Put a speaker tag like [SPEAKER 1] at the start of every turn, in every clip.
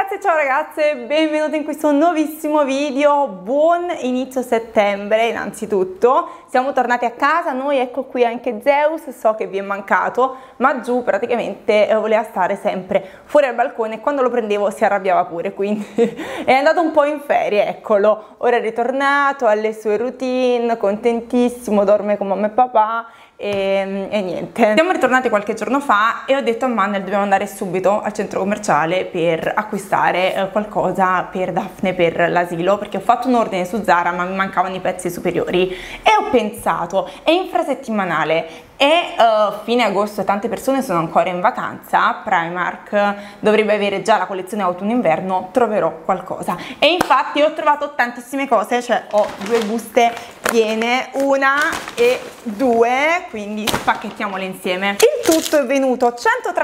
[SPEAKER 1] ragazzi e ciao ragazze, benvenuti in questo nuovissimo video. Buon inizio settembre innanzitutto. Siamo tornati a casa, noi ecco qui anche Zeus, so che vi è mancato, ma giù praticamente voleva stare sempre fuori al balcone e quando lo prendevo si arrabbiava pure, quindi è andato un po' in ferie, eccolo. Ora è ritornato alle sue routine, contentissimo, dorme con mamma e papà. E niente, siamo ritornati qualche giorno fa e ho detto a Manuel dobbiamo andare subito al centro commerciale per acquistare qualcosa per Daphne per l'asilo, perché ho fatto un ordine su Zara ma mi mancavano i pezzi superiori e ho pensato, è infrasettimanale e fine agosto e tante persone sono ancora in vacanza, Primark dovrebbe avere già la collezione autunno-inverno, troverò qualcosa e infatti ho trovato tantissime cose, cioè ho due buste piene, una e due, quindi spacchettiamole insieme. Il tutto è venuto a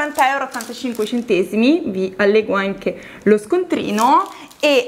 [SPEAKER 1] 130,85 €, vi allego anche lo scontrino e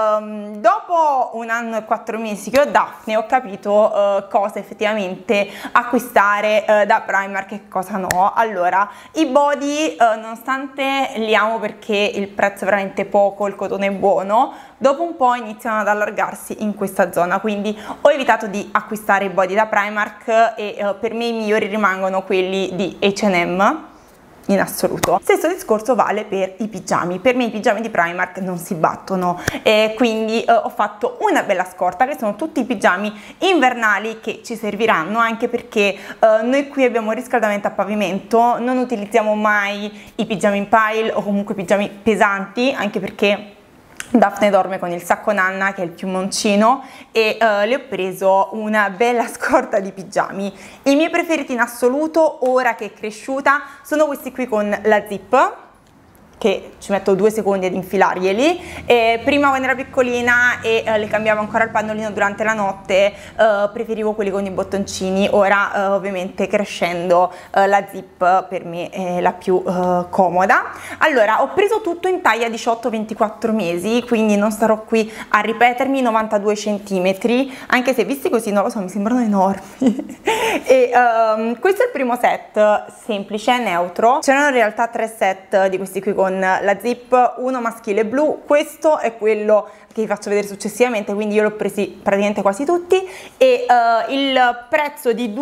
[SPEAKER 1] dopo 1 anno e 4 mesi che ho Daphne ho capito cosa effettivamente acquistare da Primark e cosa no. Allora, i body nonostante li amo perché il prezzo è veramente poco, il cotone è buono, dopo un po' iniziano ad allargarsi in questa zona, quindi ho evitato di acquistare i body da Primark e per me i migliori rimangono quelli di H&M in assoluto. Stesso discorso vale per i pigiami, per me i pigiami di Primark non si battono e quindi ho fatto una bella scorta che sono tutti i pigiami invernali che ci serviranno, anche perché noi qui abbiamo un riscaldamento a pavimento, non utilizziamo mai i pigiami in pile o comunque pigiami pesanti, anche perché Daphne dorme con il sacco nanna che è il piumoncino e le ho preso una bella scorta di pigiami. I miei preferiti in assoluto ora che è cresciuta sono questi qui con la zip, che ci metto 2 secondi ad infilarglieli. Prima quando era piccolina e le cambiavo ancora il pannolino durante la notte preferivo quelli con i bottoncini, ora ovviamente crescendo la zip per me è la più comoda. Allora, ho preso tutto in taglia 18-24 mesi, quindi non starò qui a ripetermi, 92 cm, anche se visti così non lo so, mi sembrano enormi. E questo è il primo set, semplice, neutro. C'erano in realtà 3 set di questi qui con la zip, uno maschile blu, questo è quello che vi faccio vedere successivamente, quindi io l'ho presi praticamente quasi tutti e il prezzo di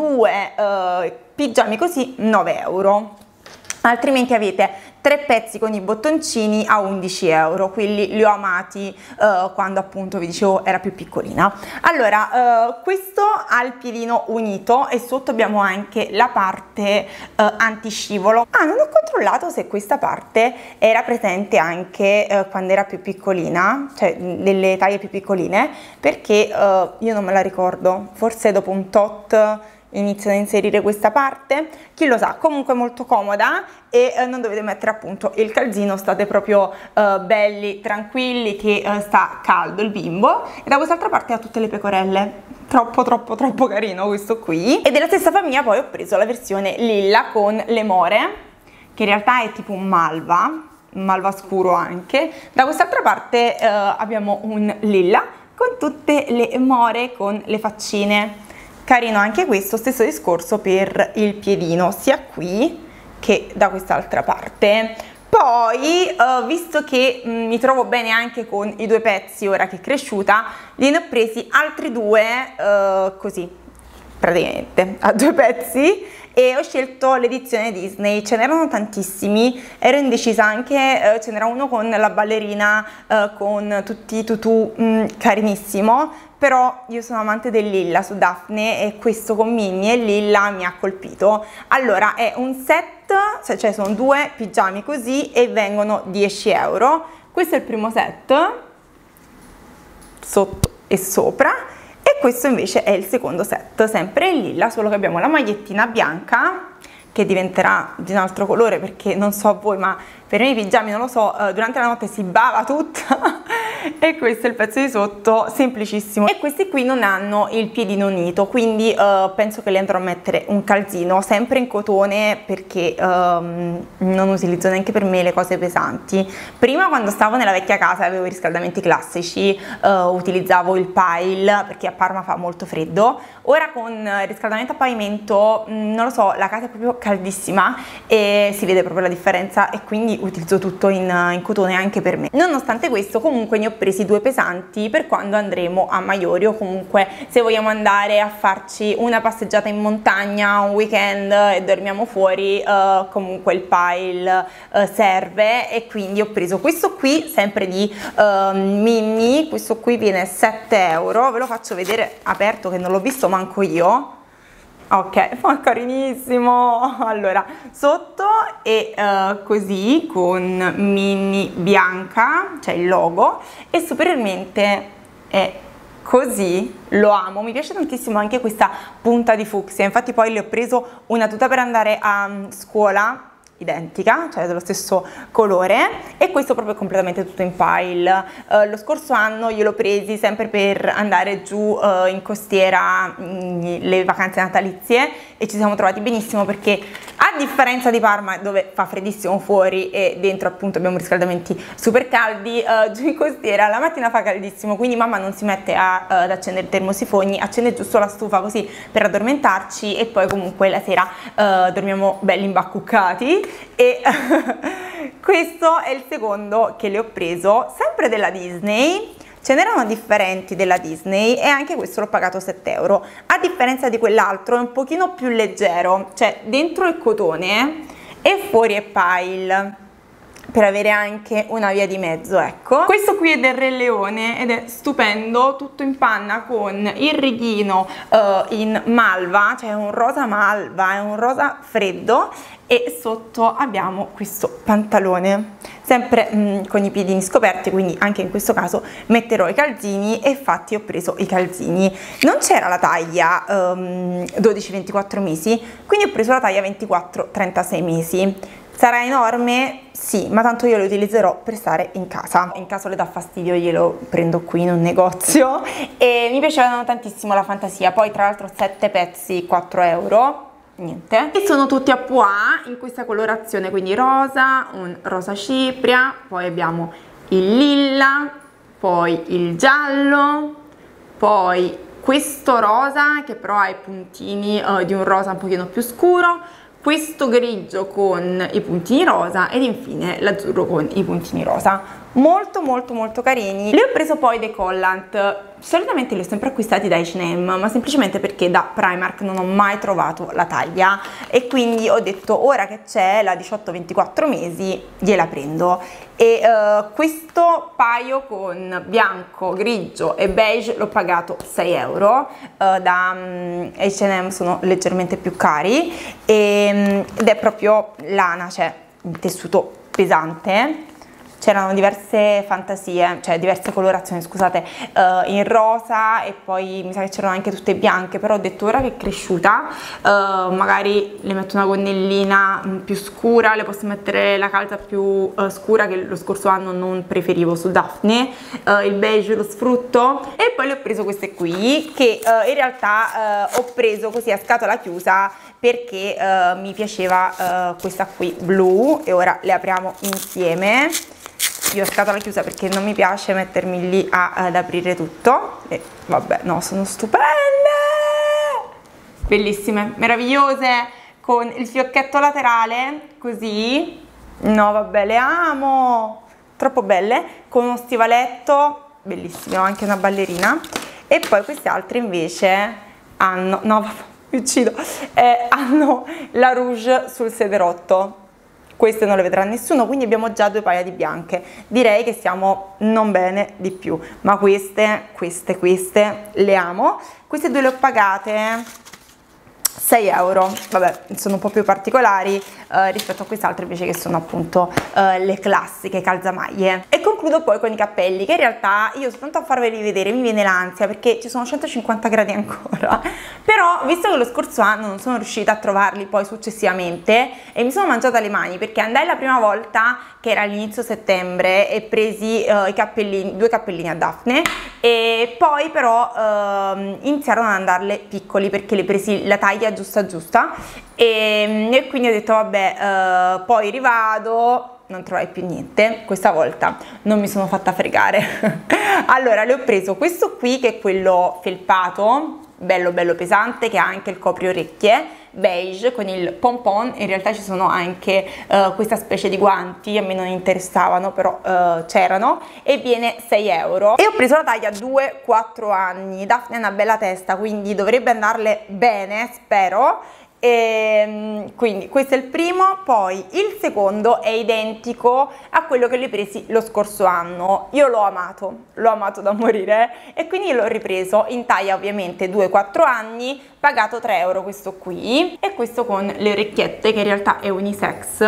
[SPEAKER 1] 2 pigiami così 9 €. Altrimenti avete 3 pezzi con i bottoncini a 11 €, quelli li ho amati quando appunto vi dicevo era più piccolina. Allora, questo ha il piedino unito e sotto abbiamo anche la parte antiscivolo. Non ho controllato se questa parte era presente anche quando era più piccolina, cioè delle taglie più piccoline, perché io non me la ricordo, forse dopo un tot iniziano a inserire questa parte, chi lo sa. Comunque molto comoda e non dovete mettere appunto il calzino, state proprio belli tranquilli che sta caldo il bimbo. E da quest'altra parte ha tutte le pecorelle, troppo carino questo qui. E della stessa famiglia poi ho preso la versione lilla con le more, che in realtà è tipo un malva scuro anche. Da quest'altra parte abbiamo un lilla con tutte le more con le faccine. Carino anche questo, stesso discorso per il piedino, sia qui che da quest'altra parte. Poi, visto che mi trovo bene anche con i 2 pezzi ora che è cresciuta, ne ho presi altri 2 così, praticamente, a 2 pezzi e ho scelto l'edizione Disney. Ce n'erano tantissimi, ero indecisa anche, ce n'era uno con la ballerina con tutti i tutù, carinissimo, però io sono amante del lilla su Daphne e questo con Minnie e lilla mi ha colpito. Allora, è un set, cioè sono 2 pigiami così e vengono 10 €. Questo è il primo set, sotto e sopra, e questo invece è il secondo set, sempre in lilla, solo che abbiamo la magliettina bianca che diventerà di un altro colore perché non so a voi, ma per me i pigiami non lo so, durante la notte si bava tutta e questo è il pezzo di sotto, semplicissimo. E questi qui non hanno il piedino unito, quindi penso che li andrò a mettere un calzino, sempre in cotone, perché non utilizzo neanche per me le cose pesanti. Prima, quando stavo nella vecchia casa, avevo i riscaldamenti classici, utilizzavo il pile perché a Parma fa molto freddo. Ora con il riscaldamento a pavimento, non lo so, la casa è proprio caldissima e si vede proprio la differenza, e quindi utilizzo tutto in cotone anche per me. Nonostante questo, comunque ne ho presi due pesanti per quando andremo a Maiori, o comunque se vogliamo andare a farci una passeggiata in montagna un weekend e dormiamo fuori, comunque il pile serve. E quindi ho preso questo qui, sempre di Minnie. Questo qui viene 7 euro, ve lo faccio vedere aperto che non l'ho visto manco io. Ok, ma carinissimo. Allora, sotto è così, con Minnie bianca, c'è il logo, e superiormente è così. Lo amo, mi piace tantissimo anche questa punta di fucsia. Infatti poi le ho preso una tuta per andare a scuola, identica, cioè dello stesso colore, e questo proprio completamente tutto in pile. Lo scorso anno gliel'ho presi sempre per andare giù in costiera, le vacanze natalizie, e ci siamo trovati benissimo, perché a differenza di Parma, dove fa freddissimo fuori e dentro appunto abbiamo riscaldamenti super caldi, giù in costiera la mattina fa caldissimo, quindi mamma non si mette ad accendere i termosifoni, accende giusto la stufa così per addormentarci, e poi comunque la sera dormiamo belli imbacuccati. E questo è il secondo che le ho preso, sempre della Disney. Ce n'erano differenti della Disney, e anche questo l'ho pagato 7 euro. A differenza di quell'altro è un pochino più leggero, cioè dentro è cotone e fuori è pile, per avere anche una via di mezzo, ecco. Questo qui è del Re Leone ed è stupendo, tutto in panna con il righino in malva, cioè un rosa malva, è un rosa freddo, e sotto abbiamo questo pantalone sempre con i piedini scoperti, quindi anche in questo caso metterò i calzini, e infatti ho preso i calzini. Non c'era la taglia 12-24 mesi, quindi ho preso la taglia 24-36 mesi. Sarà enorme? Sì, ma tanto io lo utilizzerò per stare in casa. In caso le dà fastidio glielo prendo qui in un negozio. E mi piacevano tantissimo la fantasia. Poi tra l'altro 7 pezzi, 4 euro. Niente. E sono tutti a pois in questa colorazione, quindi rosa, un rosa cipria, poi abbiamo il lilla, poi il giallo, poi questo rosa che però ha i puntini di un rosa un pochino più scuro, questo grigio con i puntini rosa, ed infine l'azzurro con i puntini rosa. Molto molto molto carini. Le ho preso poi dei collant. Solitamente li ho sempre acquistati da H&M, ma semplicemente perché da Primark non ho mai trovato la taglia, e quindi ho detto ora che c'è la 18-24 mesi gliela prendo. E questo paio con bianco, grigio e beige l'ho pagato 6 euro, da H&M sono leggermente più cari, ed è proprio lana, cioè un tessuto pesante. C'erano diverse fantasie, cioè diverse colorazioni, scusate, in rosa, e poi mi sa che c'erano anche tutte bianche, però ho detto ora che è cresciuta, magari le metto una gonnellina più scura, le posso mettere la calza più scura, che lo scorso anno non preferivo su Daphne, il beige lo sfrutto. E poi le ho preso queste qui, che in realtà ho preso così a scatola chiusa, perché mi piaceva questa qui blu, e ora le apriamo insieme. Io ho scatola chiusa perché non mi piace mettermi lì ad aprire tutto, e vabbè, no, sono stupende, bellissime, meravigliose, con il fiocchetto laterale così, no vabbè, le amo, troppo belle, con uno stivaletto bellissimo, anche una ballerina. E poi queste altre invece hanno, no vabbè, mi uccido, hanno la rouge sul sederotto. Queste non le vedrà nessuno, quindi abbiamo già due paia di bianche. Direi che stiamo non bene di più, ma queste le amo. Queste due le ho pagate 6 euro, vabbè, sono un po' più particolari rispetto a queste altre invece, che sono appunto le classiche calzamaglie. E con concludo poi con i cappelli, che in realtà io soltanto a farveli vedere mi viene l'ansia perché ci sono 150 gradi ancora, però visto che lo scorso anno non sono riuscita a trovarli poi successivamente e mi sono mangiata le mani perché andai la prima volta che era all'inizio settembre e presi i cappellini, 2 cappellini a Daphne, e poi però iniziarono ad andarle piccoli perché le presi la taglia giusta e quindi ho detto vabbè, poi rivado. Non trovai più niente, questa volta non mi sono fatta fregare. Allora le ho preso questo qui che è quello felpato, bello pesante, che ha anche il copri orecchie beige con il pompon. In realtà ci sono anche questa specie di guanti, a me non interessavano però c'erano, e viene 6 euro. E ho preso la taglia 2-4 anni. Daphne è una bella testa, quindi dovrebbe andarle bene, spero. E quindi questo è il primo. Poi il secondo è identico a quello che li ho presi lo scorso anno. Io l'ho amato da morire e quindi l'ho ripreso in taglia ovviamente 2-4 anni, pagato 3 euro questo qui, e questo con le orecchiette che in realtà è unisex,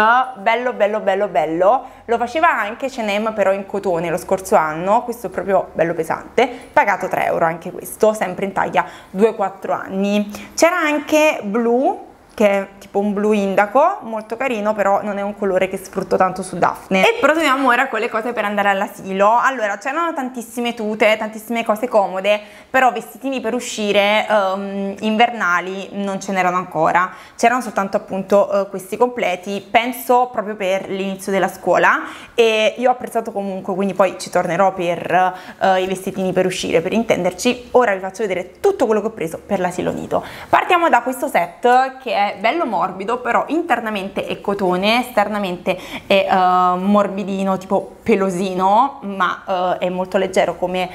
[SPEAKER 1] bello. Lo faceva anche H&M però in cotone lo scorso anno, questo è proprio bello pesante, pagato 3 euro anche questo, sempre in taglia 2-4 anni. C'era anche blu, che è tipo un blu indaco, molto carino, però non è un colore che sfrutto tanto su Daphne. E proseguiamo ora con le cose per andare all'asilo. Allora, c'erano tantissime tute, tantissime cose comode, però vestitini per uscire invernali non ce n'erano ancora, c'erano soltanto appunto questi completi, penso proprio per l'inizio della scuola, e io ho apprezzato comunque, quindi poi ci tornerò per i vestitini per uscire, per intenderci. Ora vi faccio vedere tutto quello che ho preso per l'asilo nido. Partiamo da questo set che è bello morbido, però internamente è cotone, esternamente è morbidino, tipo pelosino, ma è molto leggero come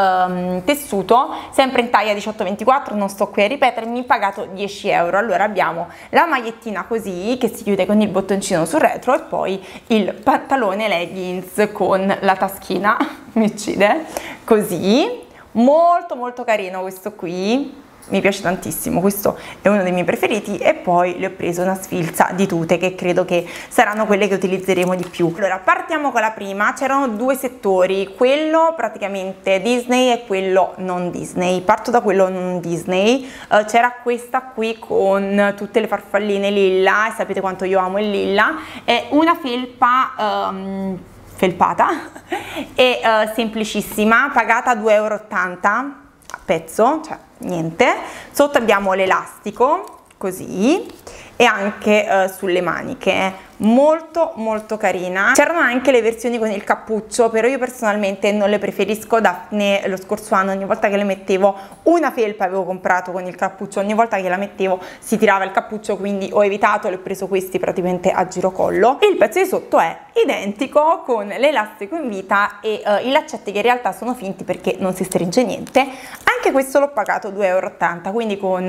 [SPEAKER 1] tessuto, sempre in taglia 18-24, non sto qui a ripetermi, pagato 10 euro. Allora abbiamo la magliettina così che si chiude con il bottoncino sul retro e poi il pantalone leggings con la taschina, mi uccide, così, molto carino questo qui. Mi piace tantissimo, questo è uno dei miei preferiti. E poi le ho preso una sfilza di tute che credo che saranno quelle che utilizzeremo di più. Allora partiamo con la prima. C'erano 2 settori, quello praticamente Disney e quello non Disney. Parto da quello non Disney. C'era questa qui con tutte le farfalline lilla, e sapete quanto io amo il lilla. È una felpa felpata e semplicissima, pagata 2,80 euro a pezzo, cioè niente. Sotto abbiamo l'elastico così, e anche sulle maniche, molto carina. C'erano anche le versioni con il cappuccio, però io personalmente non le preferisco. Daphne lo scorso anno ogni volta che le mettevo, una felpa avevo comprato con il cappuccio, ogni volta che la mettevo si tirava il cappuccio, quindi ho evitato, le ho preso questi praticamente a girocollo. E il pezzo di sotto è identico con l'elastico in vita e i laccetti che in realtà sono finti perché non si stringe niente. Anche questo l'ho pagato 2,80 euro, quindi con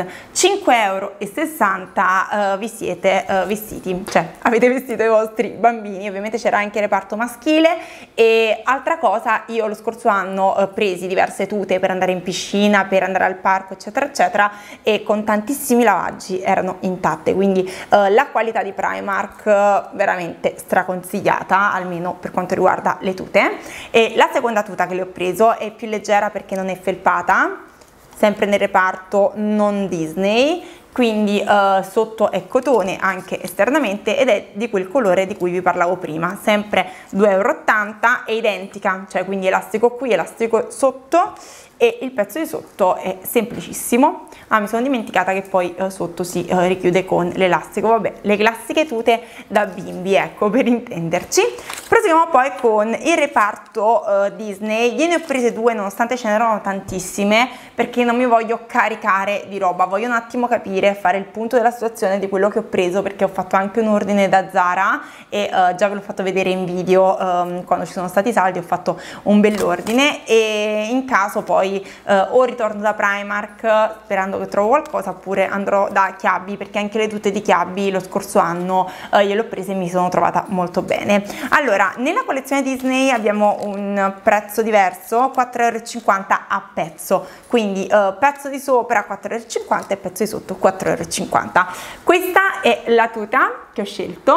[SPEAKER 1] 5,60 euro vi siete vestiti, cioè avete vestito i vostri bambini. Ovviamente c'era anche il reparto maschile. E altra cosa, io lo scorso anno ho presi diverse tute per andare in piscina, per andare al parco eccetera, e con tantissimi lavaggi erano intatte, quindi la qualità di Primark veramente straconsigliata, almeno per quanto riguarda le tute. E la seconda tuta che le ho preso è più leggera perché non è felpata, sempre nel reparto non Disney, quindi sotto è cotone anche esternamente ed è di quel colore di cui vi parlavo prima, sempre 2,80 euro, è identica, cioè quindi elastico qui, elastico sotto, e il pezzo di sotto è semplicissimo. Mi sono dimenticata che poi sotto si richiude con l'elastico. Vabbè, le classiche tute da bimbi, ecco, per intenderci. Proseguiamo poi con il reparto Disney. Gliene ho prese 2 nonostante ce n'erano tantissime, perché non mi voglio caricare di roba, voglio un attimo capire, fare il punto della situazione di quello che ho preso, perché ho fatto anche un ordine da Zara e già ve l'ho fatto vedere in video quando ci sono stati i saldi, ho fatto un bell'ordine, e in caso poi o ritorno da Primark sperando che trovo qualcosa, oppure andrò da Chiabi, perché anche le tute di Chiabi lo scorso anno gliele ho prese e mi sono trovata molto bene. Allora, nella collezione Disney abbiamo un prezzo diverso, 4,50 euro a pezzo, quindi pezzo di sopra 4,50 euro e pezzo di sotto 4,50 euro. Questa è la tuta che ho scelto,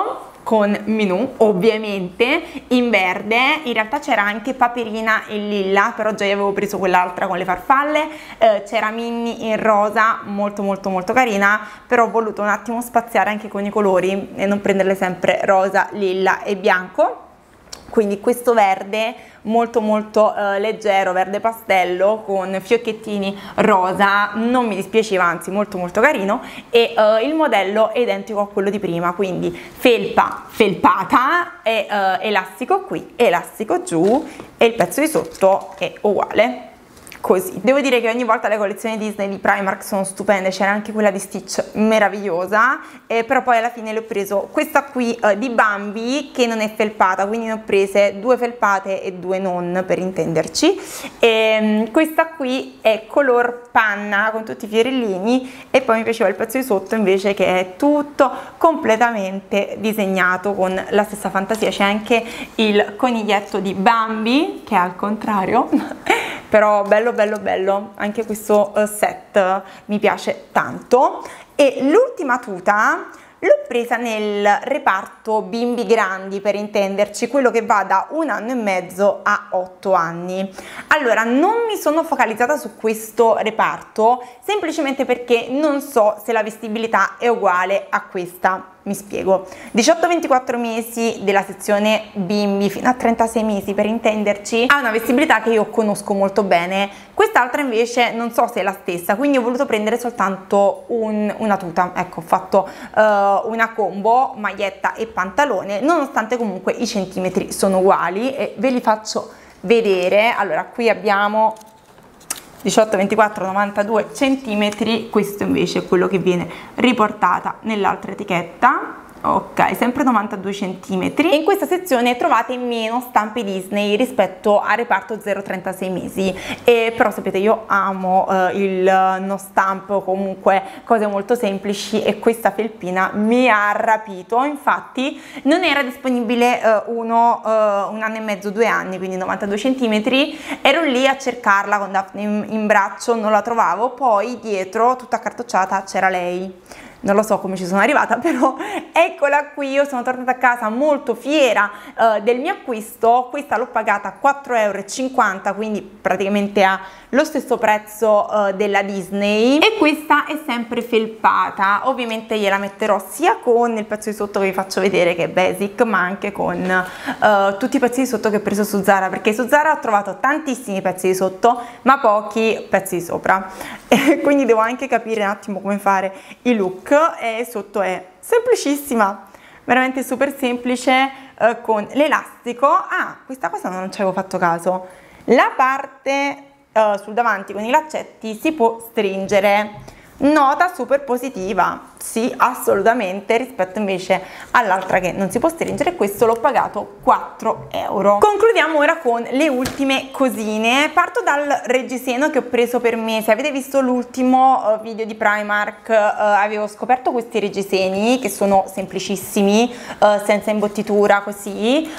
[SPEAKER 1] con menù, ovviamente, in verde. In realtà c'era anche Paperina e lilla, però già io avevo preso quell'altra con le farfalle. C'era Minnie in rosa, molto molto molto carina, però ho voluto un attimo spaziare anche con i colori e non prenderle sempre rosa, lilla e bianco. Quindi questo verde molto molto leggero, verde pastello con fiocchettini rosa, non mi dispiaceva, anzi molto molto carino. E il modello è identico a quello di prima, quindi felpa felpata e elastico qui, elastico giù, e il pezzo di sotto è uguale. Così. Devo dire che ogni volta le collezioni Disney di Primark sono stupende, c'era anche quella di Stitch meravigliosa, però poi alla fine le ho preso questa qui di Bambi, che non è felpata, quindi ne ho prese 2 felpate e 2 non, per intenderci. Questa qui è color panna con tutti i fiorellini, e poi mi piaceva il pezzo di sotto invece che è tutto completamente disegnato con la stessa fantasia. C'è anche il coniglietto di Bambi che è al contrario però bello bello bello, anche questo set mi piace tanto. E l'ultima tuta l'ho presa nel reparto bimbi grandi, per intenderci, quello che va da 1 anno e mezzo a 8 anni. Allora, non mi sono focalizzata su questo reparto semplicemente perché non so se la vestibilità è uguale a questa. Mi spiego: 18-24 mesi della sezione bimbi fino a 36 mesi, per intenderci, ha una vestibilità che io conosco molto bene. Quest'altra invece non so se è la stessa, quindi ho voluto prendere soltanto una tuta. Ecco, ho fatto una combo maglietta e pantalone, nonostante comunque i centimetri sono uguali, e ve li faccio vedere. Allora, qui abbiamo 18, 24, 92 centimetri, questo invece è quello che viene riportata nell'altra etichetta. Ok, sempre 92 centimetri. E in questa sezione trovate meno stampe Disney rispetto al reparto 0-36 mesi, però sapete, io amo il no stamp o comunque cose molto semplici, e questa felpina mi ha rapito. Infatti non era disponibile un anno e mezzo, 2 anni, quindi 92 centimetri. Ero lì a cercarla con Daphne in braccio, non la trovavo. Poi dietro, tutta accartocciata, c'era lei. Non lo so come ci sono arrivata, però eccola qui. Io sono tornata a casa molto fiera del mio acquisto. Questa l'ho pagata 4,50 €, quindi praticamente ha lo stesso prezzo della Disney, e questa è sempre felpata. Ovviamente gliela metterò sia con il pezzo di sotto che vi faccio vedere, che è basic, ma anche con tutti i pezzi di sotto che ho preso su Zara, perché su Zara ho trovato tantissimi pezzi di sotto ma pochi pezzi di sopra, quindi devo anche capire un attimo come fare i look. E sotto è semplicissima, veramente super semplice, con l'elastico. Questa cosa non ci avevo fatto caso: la parte sul davanti con i laccetti si può stringere. Nota super positiva, sì, assolutamente, rispetto invece all'altra che non si può stringere. Questo l'ho pagato 4 €. Concludiamo ora con le ultime cosine. Parto dal reggiseno che ho preso per me. Se avete visto l'ultimo video di Primark, avevo scoperto questi reggiseni che sono semplicissimi, senza imbottitura, così,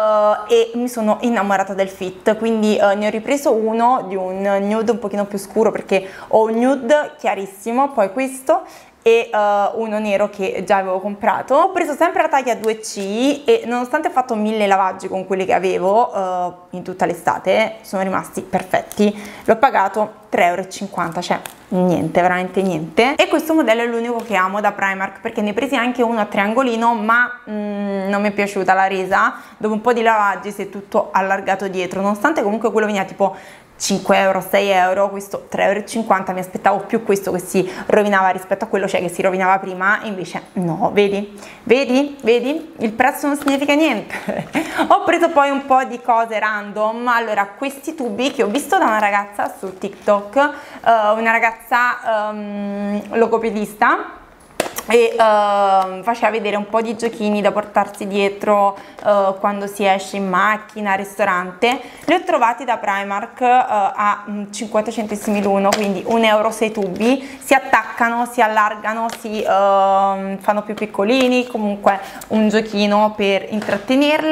[SPEAKER 1] e mi sono innamorata del fit, quindi ne ho ripreso uno di un nude un pochino più scuro, perché ho un nude chiarissimo, poi questo e uno nero che già avevo comprato. Ho preso sempre la taglia 2C, e nonostante ho fatto 1000 lavaggi con quelli che avevo in tutta l'estate, sono rimasti perfetti. L'ho pagato 3,50 €, cioè niente, veramente niente. E questo modello è l'unico che amo da Primark, perché ne presi anche uno a triangolino, ma non mi è piaciuta la resa. Dopo un po' di lavaggi si è tutto allargato dietro, nonostante comunque quello veniva tipo 5 €, 6 €, questo 3,50 €. Mi aspettavo più questo che si rovinava rispetto a quello, cioè che si rovinava prima, invece no, vedi? Vedi? Vedi? Il prezzo non significa niente. Ho preso poi un po' di cose random. Allora, questi tubi che ho visto da una ragazza su TikTok, una ragazza logopedista, e faceva vedere un po' di giochini da portarsi dietro quando si esce in macchina, al ristorante. Li ho trovati da Primark a 50 centesimi l'uno, quindi 1 € 6 tubi. Si attaccano, si allargano, si fanno più piccolini, comunque un giochino per intrattenerla.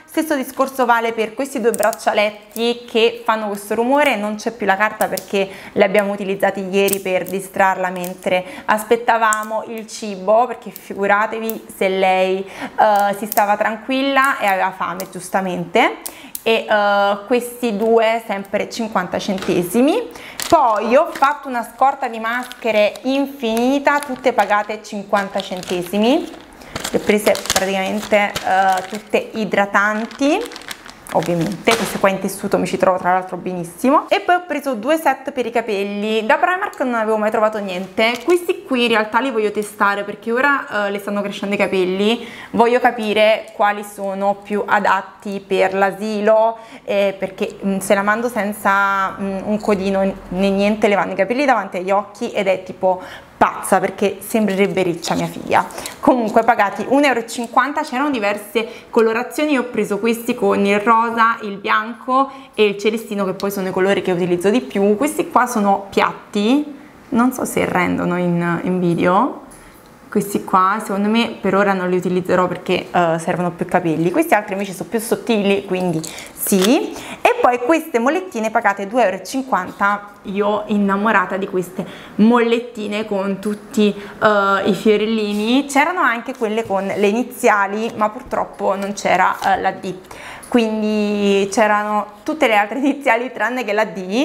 [SPEAKER 1] Stesso discorso vale per questi due braccialetti che fanno questo rumore. Non c'è più la carta perché li abbiamo utilizzati ieri per distrarla mentre aspettavamo il cibo, perché figuratevi se lei si stava tranquilla e aveva fame, giustamente. E questi due sempre 50 centesimi. Poi ho fatto una scorta di maschere infinita, tutte pagate 50 centesimi. Le ho prese praticamente tutte idratanti, ovviamente. Queste qua in tessuto mi ci trovo tra l'altro benissimo. E poi ho preso due set per i capelli. Da Primark non avevo mai trovato niente. Questi qui in realtà li voglio testare perché ora le stanno crescendo i capelli. Voglio capire quali sono più adatti per l'asilo, perché se la mando senza un codino né niente le vanno i capelli davanti agli occhi ed è tipo pazza, perché sembrerebbe riccia mia figlia. Comunque pagati 1,50 €, c'erano diverse colorazioni. Io ho preso questi con il rosa, il bianco e il celestino, che poi sono i colori che utilizzo di più. Questi qua sono piatti, non so se rendono in video. Questi qua secondo me per ora non li utilizzerò perché servono più capelli. Questi altri invece sono più sottili, quindi sì. E poi queste mollettine pagate 2,50 €. Io innamorata di queste mollettine con tutti i fiorellini. C'erano anche quelle con le iniziali, ma purtroppo non c'era la D, quindi c'erano tutte le altre iniziali tranne che la D,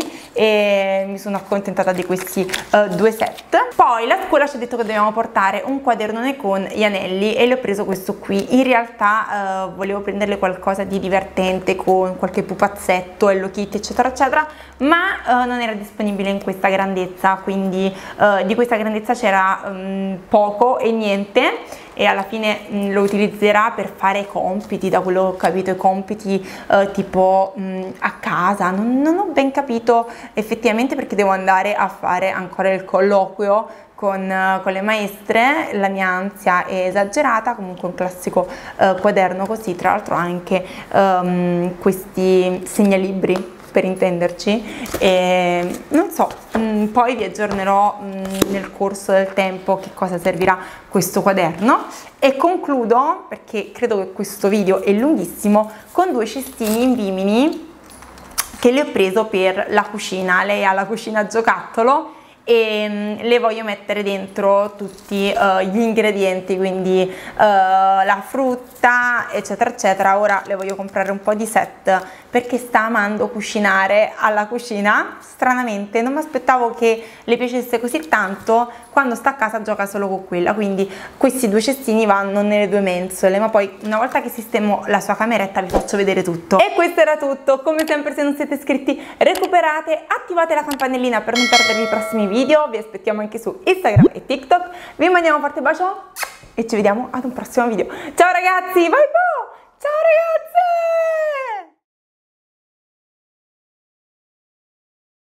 [SPEAKER 1] e mi sono accontentata di questi due set. Poi la scuola ci ha detto che dobbiamo portare un quadernone con gli anelli e le ho preso questo qui. In realtà volevo prenderle qualcosa di divertente con qualche pupazzetto, Hello Kitty eccetera eccetera, ma non era disponibile in questa grandezza, quindi di questa grandezza c'era poco e niente, e alla fine lo utilizzerà per fare i compiti, da quello che ho capito, i compiti tipo a casa. Non ho ben capito effettivamente, perché devo andare a fare ancora il colloquio con le maestre. La mia ansia è esagerata. Comunque un classico quaderno così, tra l'altro anche questi segnalibri per intenderci, e non so, poi vi aggiornerò nel corso del tempo che cosa servirà questo quaderno. E concludo, perché credo che questo video è lunghissimo, con due cestini in vimini che le ho preso per la cucina. Lei ha la cucina giocattolo e le voglio mettere dentro tutti gli ingredienti, quindi la frutta eccetera eccetera. Ora le voglio comprare un po' di set perché sta amando cucinare alla cucina. Stranamente non mi aspettavo che le piacesse così tanto. Quando sta a casa gioca solo con quella, quindi questi due cestini vanno nelle due mensole, ma poi una volta che sistemo la sua cameretta vi faccio vedere tutto. E questo era tutto. Come sempre, se non siete iscritti recuperate, attivate la campanellina per non perdervi i prossimi video. Vi aspettiamo anche su Instagram e TikTok. Vi mandiamo un forte bacio e ci vediamo ad un prossimo video. Ciao ragazzi, bye bye! Ciao ragazze!